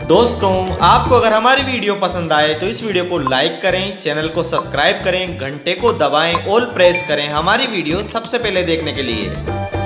दोस्तों, आपको अगर हमारी वीडियो पसंद आए तो इस वीडियो को लाइक करें, चैनल को सब्सक्राइब करें, घंटे को दबाएं, ऑल प्रेस करें हमारी वीडियो सबसे पहले देखने के लिए।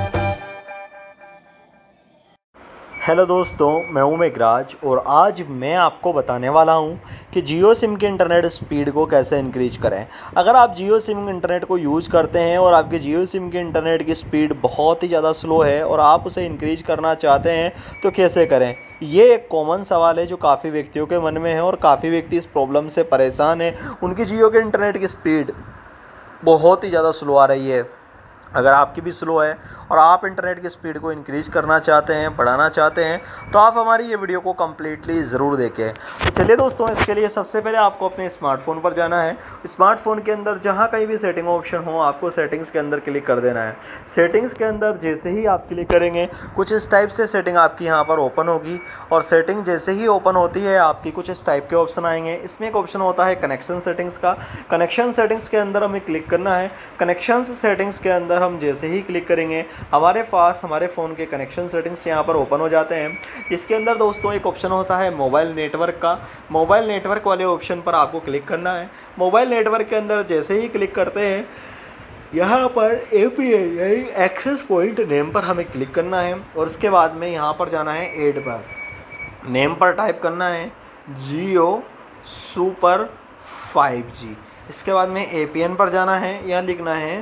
हेलो दोस्तों, मैं हूं मेघराज और आज मैं आपको बताने वाला हूं कि जियो सिम के इंटरनेट स्पीड को कैसे इंक्रीज करें। अगर आप जियो सिम इंटरनेट को यूज़ करते हैं और आपके जियो सिम के इंटरनेट की स्पीड बहुत ही ज़्यादा स्लो है और आप उसे इंक्रीज करना चाहते हैं तो कैसे करें। ये एक कॉमन सवाल है जो काफ़ी व्यक्तियों के मन में है और काफ़ी व्यक्ति इस प्रॉब्लम से परेशान है। उनकी जियो के इंटरनेट की स्पीड बहुत ही ज़्यादा स्लो आ रही है। अगर आपकी भी स्लो है और आप इंटरनेट की स्पीड को इंक्रीज़ करना चाहते हैं, बढ़ाना चाहते हैं, तो आप हमारी ये वीडियो को कम्प्लीटली ज़रूर देखें। तो चलिए दोस्तों, इसके लिए सबसे पहले आपको अपने स्मार्टफोन पर जाना है। स्मार्टफोन के अंदर जहाँ कहीं भी सेटिंग ऑप्शन हो, आपको सेटिंग्स के अंदर क्लिक कर देना है। सेटिंग्स के अंदर जैसे ही आप क्लिक करेंगे कुछ इस टाइप से सेटिंग आपकी यहाँ पर ओपन होगी और सेटिंग जैसे ही ओपन होती है आपकी कुछ इस टाइप के ऑप्शन आएंगे। इसमें एक ऑप्शन होता है कनेक्शन सेटिंग्स का। कनेक्शन सेटिंग्स के अंदर हमें क्लिक करना है। कनेक्शन सेटिंग्स के अंदर हम जैसे ही क्लिक करेंगे हमारे पास हमारे फ़ोन के कनेक्शन सेटिंग्स यहाँ पर ओपन हो जाते हैं। इसके अंदर दोस्तों एक ऑप्शन होता है मोबाइल नेटवर्क का। मोबाइल नेटवर्क वाले ऑप्शन पर आपको क्लिक करना है। मोबाइल नेटवर्क के अंदर जैसे ही क्लिक करते हैं यहाँ पर APN यानी एक्सेस पॉइंट नेम पर हमें क्लिक करना है और इसके बाद में यहाँ पर जाना है ऐड पर। नेम पर टाइप करना है जियो सुपर 5G। इसके बाद में APN पर जाना है, यहाँ लिखना है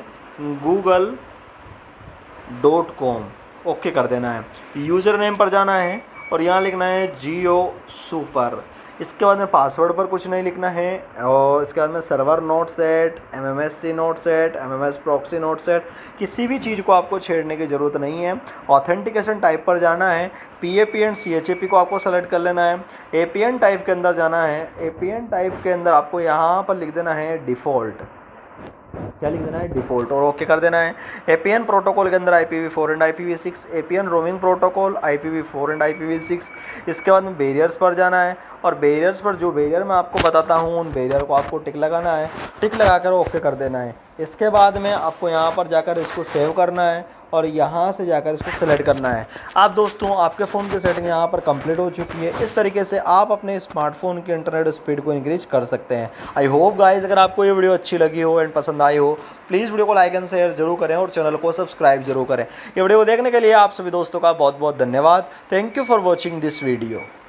google.com। ओके कर देना है। यूज़र नेम पर जाना है और यहाँ लिखना है जियो सुपर। इसके बाद में पासवर्ड पर कुछ नहीं लिखना है और इसके बाद में server not set, MMSC not set, MMS proxy not set, किसी भी चीज़ को आपको छेड़ने की ज़रूरत नहीं है। ऑथेंटिकेशन टाइप पर जाना है। PAP एंड CHAP को आपको सेलेक्ट कर लेना है। APN टाइप के अंदर जाना है। APN टाइप के अंदर आपको यहाँ पर लिख देना है डिफ़ॉल्ट। क्या लिख देना है? डिफ़ॉल्ट, और ओके कर देना है। APN प्रोटोकॉल के अंदर IPv4 and IPv6, APN roaming protocol IPv4 and IPv6। इसके बाद में बैरियर्स पर जाना है और बैरियर्स पर जो बैरियर मैं आपको बताता हूँ उन बैरियर को आपको टिक लगाना है। टिक लगाकर ओके कर देना है। इसके बाद में आपको यहाँ पर जाकर इसको सेव करना है और यहाँ से जाकर इसको सेलेक्ट करना है। आप दोस्तों, आपके फ़ोन की सेटिंग यहाँ पर कंप्लीट हो चुकी है। इस तरीके से आप अपने स्मार्टफोन के इंटरनेट स्पीड को इंक्रीज कर सकते हैं। आई होप गाइस, अगर आपको ये वीडियो अच्छी लगी हो एंड पसंद आई हो, प्लीज़ वीडियो को लाइक एंड शेयर जरूर करें और चैनल को सब्सक्राइब जरूर करें। ये वीडियो को देखने के लिए आप सभी दोस्तों का बहुत बहुत धन्यवाद। Thank you for watching this video.